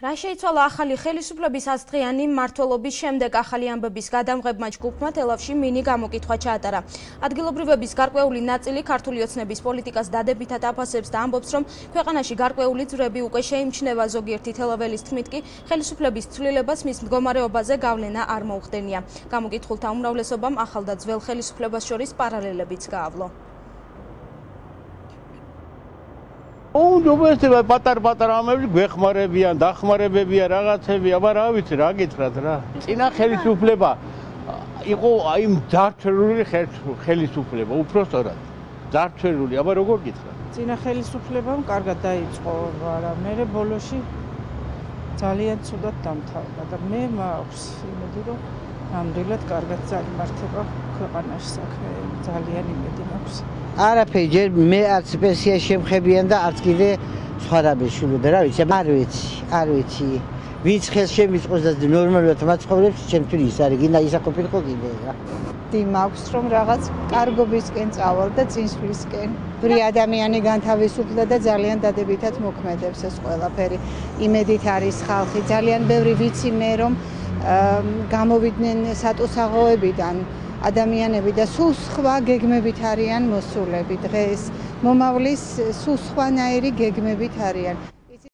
რა შეიცვალა ახალი ხელისუფლების დღიანი მმართველობის შემდეგ ახალი ამბების გადამღებმა ჯგუფმა თელავში მინი გამოკითხვა ჩაატარა. ადგილობრივების გარკვეული ნაწილი ქართული ოცნების პოლიტიკას დადებითად აფასებს და ამბობს, რომ ქვეყანაში გარკვეული ძვრები უკვე შეიმჩნევა, ზოგიერთი თელაველის თქმით კი ხელისუფლების ცვლილებას მის მდგომარეობაზე გავლენა არ მოუხდენია. გამოკითხულთა უმრავლესობამ ახალ და ძველ ხელისუფლებას შორის პარალელებიც გაავლო. Domestic პატარ-პატარა ამბები გვეხმარებიან, დახმარებებიან რაღაცები, აბა რა ვიცი, რა გითხრათ რა. წინა ხელისუფლება იყო აი ძარცველი ხელისუფლება, უბრალოდ ძარცველი, აბა როგორ გითხრათ? წინა ხელისუფლებამ კარგად დაიწყო, მაგრამ მე ბოლოში ძალიან ცუდად დამთავრდა და მე მაქვს იმედი, რომ ნამდვილად კარგად წარიმართება ქვეყანაში საქმე, ძალიან იმედი მაქვს. არაფერი ჯერ მე არც პენსია შემხებიან და არც კიდე სხვა რამე შულოდა რა ვიცი არ ვიცი ვინც ხელს შემიწყოს და ნორმალურად მაცხოვრებს ჩემთვის ის არის გინდა ისაყოფილიყო კიდე რა მაქვს რომ რაღაც კარგობისკენ წავალ და წინსვლისკენ ვრი ადამიანი განთავისუფლდა და ძალიან დადებითად მოქმედებს ეს ყველაფერი იმედით არის ხალხი ძალიან ბევრი ვიცი მე რომ გამოვიდნენ სატუსაღოებიდან ადამიანები და სულ სხვა გეგმებით არიან მოსულები დღეს მომავლის სულ სხვანაირი გეგმებით არიან